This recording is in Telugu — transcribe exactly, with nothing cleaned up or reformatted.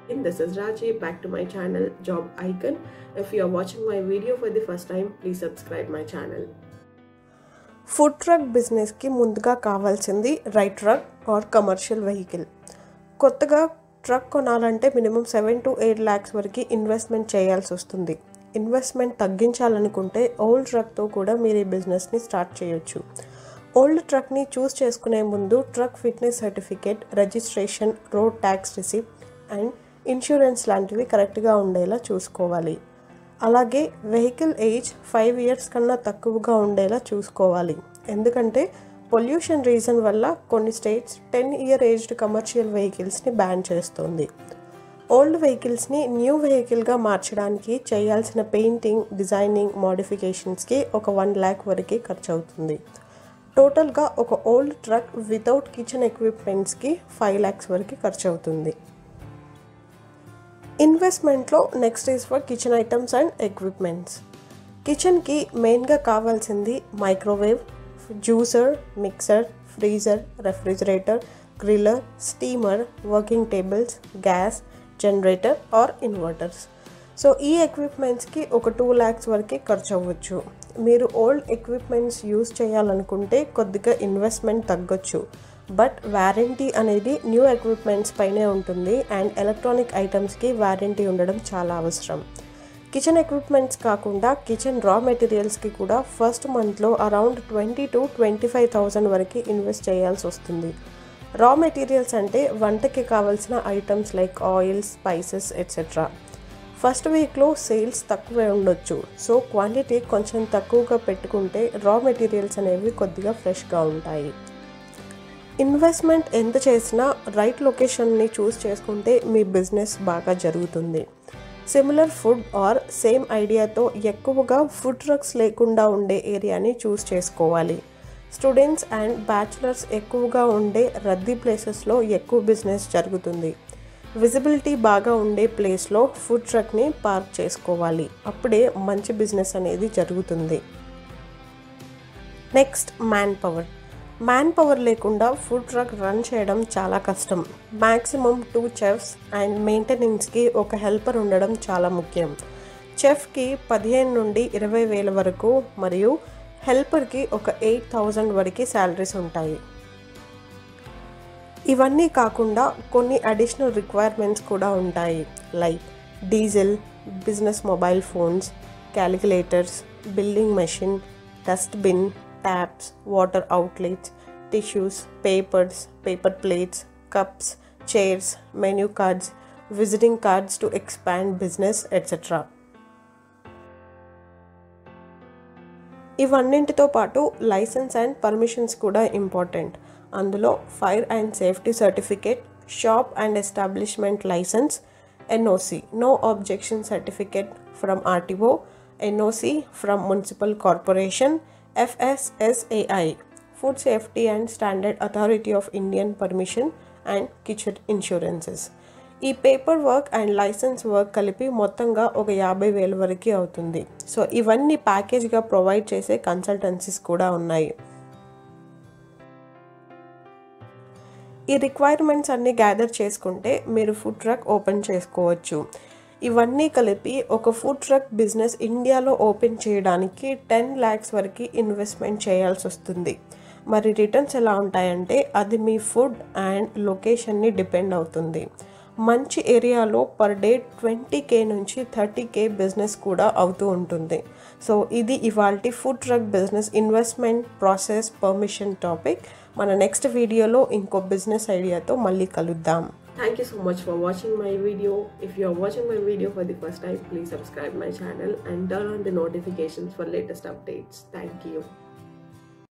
This is Raji, back to my channel Job Icon. If you are watching my video for the first time, please subscribe my channel. Food truck బిజినెస్కి ముందుగా కావాల్సింది right truck or commercial vehicle. కొత్తగా ట్రక్ కొనాలంటే minimum seven to eight lakhs వరకు ఇన్వెస్ట్మెంట్ చేయాల్సి వస్తుంది. ఇన్వెస్ట్మెంట్ తగ్గించాలనుకుంటే ఓల్డ్ ట్రక్తో కూడా మీరు ఈ బిజినెస్ని స్టార్ట్ చేయొచ్చు. ఓల్డ్ ట్రక్ని చూస్ చేసుకునే ముందు truck fitness certificate, registration, road tax receipt and insurance లాంటివి కరెక్ట్గా ఉండేలా చూసుకోవాలి. అలాగే వెహికల్ ఏజ్ ఫైవ్ ఇయర్స్ కన్నా తక్కువగా ఉండేలా చూసుకోవాలి. ఎందుకంటే పొల్యూషన్ రీజన్ వల్ల కొన్ని states ten year aged commercial వెహికల్స్ని బ్యాన్ చేస్తుంది. ఓల్డ్ వెహికల్స్ని న్యూ వెహికల్గా మార్చడానికి చేయాల్సిన పెయింటింగ్, డిజైనింగ్, మోడిఫికేషన్స్కి ఒక వన్ ల్యాక్ వరకు ఖర్చు అవుతుంది. టోటల్గా ఒక ఓల్డ్ ట్రక్ వితౌట్ కిచెన్ ఎక్విప్మెంట్స్కి ఫైవ్ ల్యాక్స్ వరకు ఖర్చు అవుతుంది. ఇన్వెస్ట్మెంట్లో next is for kitchen items and equipments. కిచెన్కి మెయిన్గా కావాల్సింది microwave, juicer, mixer, freezer, refrigerator, griller, steamer, working tables, gas, generator or inverters. So ఈ ఎక్విప్మెంట్స్కి ఒక టూ ల్యాక్స్ వరకు ఖర్చు అవ్వచ్చు. మీరు ఓల్డ్ ఎక్విప్మెంట్స్ యూజ్ చేయాలనుకుంటే కొద్దిగా ఇన్వెస్ట్మెంట్ తగ్గొచ్చు. బట్ వారంటీ అనేది న్యూ ఎక్విప్మెంట్స్ పైనే ఉంటుంది అండ్ ఎలక్ట్రానిక్ ఐటమ్స్కి వారంటీ ఉండడం చాలా అవసరం. కిచెన్ ఎక్విప్మెంట్స్ కాకుండా కిచెన్ రా మెటీరియల్స్కి కూడా ఫస్ట్ మంత్లో around twenty to twenty five thousand వరకు ఇన్వెస్ట్ చేయాల్సి వస్తుంది. రా మెటీరియల్స్ అంటే వంటకి కావాల్సిన items like oil, spices etcetera. First వీక్లో సేల్స్ తక్కువే ఉండొచ్చు. సో క్వాంటిటీ కొంచెం తక్కువగా పెట్టుకుంటే రా మెటీరియల్స్ అనేవి కొద్దిగా ఫ్రెష్గా ఉంటాయి. ఇన్వెస్ట్మెంట్ ఎంత చేసినా రైట్ లొకేషన్ని చూస్ చేసుకుంటే మీ బిజినెస్ బాగా జరుగుతుంది. సిమిలర్ ఫుడ్ ఆర్ సేమ్ ఐడియాతో ఎక్కువగా ఫుడ్ ట్రక్స్ లేకుండా ఉండే ఏరియాని చూస్ చేసుకోవాలి. స్టూడెంట్స్ అండ్ బ్యాచులర్స్ ఎక్కువగా ఉండే రద్దీ ప్లేసెస్లో ఎక్కువ బిజినెస్ జరుగుతుంది. విజిబిలిటీ బాగా ఉండే ప్లేస్లో ఫుడ్ ట్రక్ని పార్క్ చేసుకోవాలి. అప్పుడే మంచి బిజినెస్ అనేది జరుగుతుంది. Next manpower. Manpower లేకుండా ఫుడ్ ట్రక్ రన్ చేయడం చాలా కష్టం. మ్యాక్సిమం టూ చెఫ్స్ అండ్ మెయింటెనెన్స్కి ఒక హెల్పర్ ఉండడం చాలా ముఖ్యం. చెఫ్కి పదిహేను నుండి ఇరవై వేల వరకు మరియు హెల్పర్కి ఒక ఎయిట్ థౌజండ్ వరకు శాలరీస్ ఉంటాయి. ఇవన్నీ కాకుండా కొన్ని అడిషనల్ రిక్వైర్మెంట్స్ కూడా ఉంటాయి. Like diesel, business mobile phones, calculators, building machine, dustbin, taps, water outlets, tissues, papers, paper plates, cups, chairs, menu cards, visiting cards to expand business etcetera. ఇవన్నింటితో పాటు లైసెన్స్ అండ్ పర్మిషన్స్ కూడా ఇంపార్టెంట్. అందులో fire and safety certificate, shop and establishment license, NOC no objection certificate from RTO, NOC from municipal corporation, FSSAI food safety and standard authority of Indian permission and kitchen insurances. ఈ paper work and license work కలిపి మొత్తంగా ఒక యాభై వేల వరకు అవుతుంది. సో ఇవన్నీ ప్యాకేజ్గా ప్రొవైడ్ చేసే కన్సల్టెన్సీస్ కూడా ఉన్నాయి. ఈ రిక్వైర్మెంట్స్ అన్నీ గ్యాదర్ చేసుకుంటే మీరు ఫుడ్ ట్రక్ ఓపెన్ చేసుకోవచ్చు. ఇవన్నీ కలిపి ఒక ఫుడ్ ట్రక్ బిజినెస్ ఇండియాలో ఓపెన్ చేయడానికి టెన్ ల్యాక్స్ వరకు ఇన్వెస్ట్మెంట్ చేయాల్సి వస్తుంది. మరి రిటర్న్స్ ఎలా ఉంటాయంటే అది మీ ఫుడ్ అండ్ లొకేషన్ని డిపెండ్ అవుతుంది. మంచి ఏరియాలో పర్ డే ట్వంటీ కే నుంచి థర్టీ కే బిజినెస్ కూడా అవుతూ ఉంటుంది. సో ఇది ఇవాల్టి food truck business investment process permission topic. మన నెక్స్ట్ వీడియోలో ఇంకో బిజినెస్ ఐడియాతో మళ్ళీ కలుద్దాం. Thank you so much for watching my video. If you are watching my video for the first time, please subscribe my channel and turn on the notifications for latest updates. Thank you.